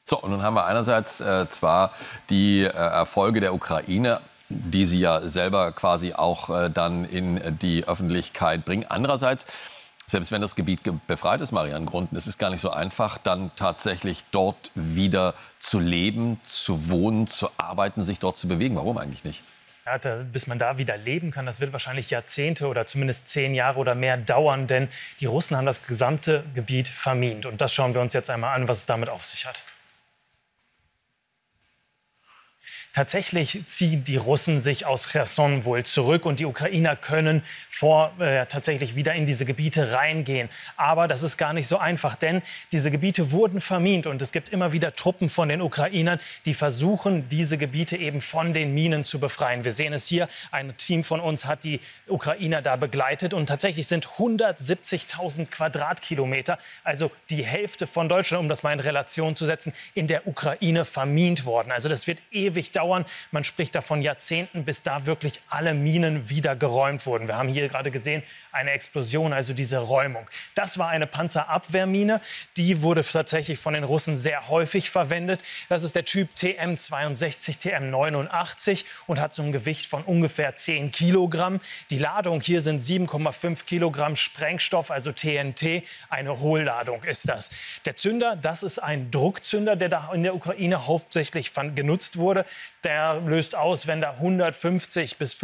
So, und nun haben wir einerseits zwar die Erfolge der Ukraine, die sie ja selber quasi auch dann in die Öffentlichkeit bringen. Andererseits, selbst wenn das Gebiet befreit ist, Marianne Grunden, es ist gar nicht so einfach, dann tatsächlich dort wieder zu leben, zu wohnen, zu arbeiten, sich dort zu bewegen. Warum eigentlich nicht? Ja, bis man da wieder leben kann, das wird wahrscheinlich Jahrzehnte oder zumindest 10 Jahre oder mehr dauern, denn die Russen haben das gesamte Gebiet vermint. Und das schauen wir uns jetzt einmal an, was es damit auf sich hat. Tatsächlich ziehen die Russen sich aus Cherson wohl zurück und die Ukrainer können tatsächlich wieder in diese Gebiete reingehen. Aber das ist gar nicht so einfach, denn diese Gebiete wurden vermint und es gibt immer wieder Truppen von den Ukrainern, die versuchen, diese Gebiete eben von den Minen zu befreien. Wir sehen es hier, ein Team von uns hat die Ukrainer da begleitet und tatsächlich sind 170.000 Quadratkilometer, also die Hälfte von Deutschland, um das mal in Relation zu setzen, in der Ukraine vermint worden. Also das wird ewig dauern. Man spricht da von Jahrzehnten, bis da wirklich alle Minen wieder geräumt wurden. Wir haben hier gerade gesehen, eine Explosion, also diese Räumung. Das war eine Panzerabwehrmine. Die wurde tatsächlich von den Russen sehr häufig verwendet. Das ist der Typ TM62, TM89 und hat so ein Gewicht von ungefähr 10 Kilogramm. Die Ladung hier sind 7,5 Kilogramm Sprengstoff, also TNT. Eine Hohlladung ist das. Der Zünder, das ist ein Druckzünder, der da in der Ukraine hauptsächlich genutzt wurde. Der löst aus, wenn da 150 bis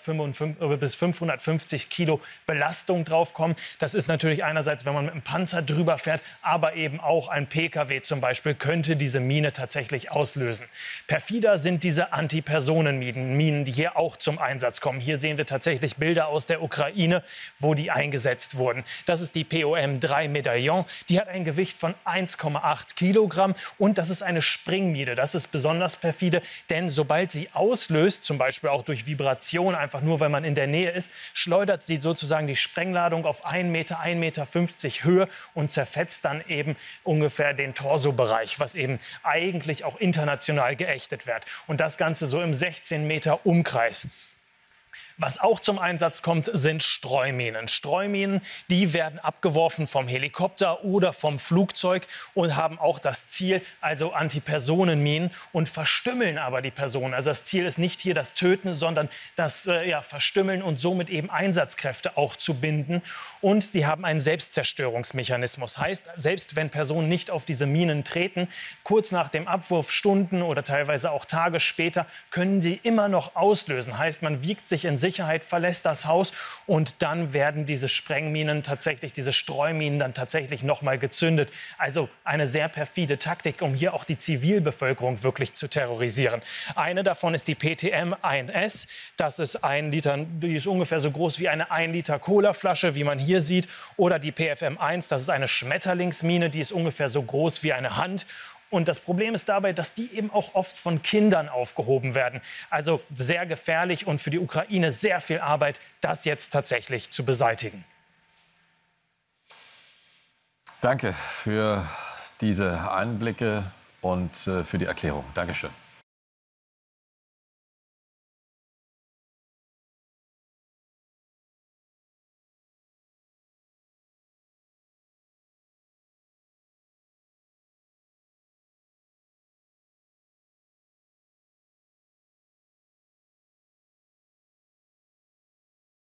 550 Kilo Belastung draufkommen. Das ist natürlich einerseits, wenn man mit einem Panzer drüber fährt, aber eben auch ein PKW zum Beispiel könnte diese Mine tatsächlich auslösen. Perfider sind diese Antipersonenminen, die hier auch zum Einsatz kommen. Hier sehen wir tatsächlich Bilder aus der Ukraine, wo die eingesetzt wurden. Das ist die POM-3 Medaillon. Die hat ein Gewicht von 1,8 Kilogramm und das ist eine Springmine. Das ist besonders perfide, denn sobald sie auslöst, zum Beispiel auch durch Vibration, einfach nur, weil man in der Nähe ist, schleudert sie sozusagen die Sprengladung auf 1 Meter, 1,50 Meter Höhe und zerfetzt dann eben ungefähr den Torsobereich, was eben eigentlich auch international geächtet wird. Und das Ganze so im 16 Meter Umkreis. Was auch zum Einsatz kommt, sind Streuminen. Streuminen, die werden abgeworfen vom Helikopter oder vom Flugzeug und haben auch das Ziel, also Antipersonenminen, und verstümmeln aber die Personen. Also das Ziel ist nicht hier das Töten, sondern das Verstümmeln und somit eben Einsatzkräfte auch zu binden. Und sie haben einen Selbstzerstörungsmechanismus. Heißt, selbst wenn Personen nicht auf diese Minen treten, kurz nach dem Abwurf, Stunden oder teilweise auch Tage später, können sie immer noch auslösen. Heißt, man wiegt sich in Sicherheit, verlässt das Haus und dann werden diese Sprengminen tatsächlich, diese Streuminen dann tatsächlich noch mal gezündet. Also eine sehr perfide Taktik, um hier auch die Zivilbevölkerung wirklich zu terrorisieren. Eine davon ist die PTM-1S. Das ist 1 Liter, die ist ungefähr so groß wie eine 1 Liter Colaflasche, wie man hier sieht. Oder die PFM-1, das ist eine Schmetterlingsmine, die ist ungefähr so groß wie eine Hand. Und das Problem ist dabei, dass die eben auch oft von Kindern aufgehoben werden. Also sehr gefährlich und für die Ukraine sehr viel Arbeit, das jetzt tatsächlich zu beseitigen. Danke für diese Einblicke und für die Erklärung. Dankeschön.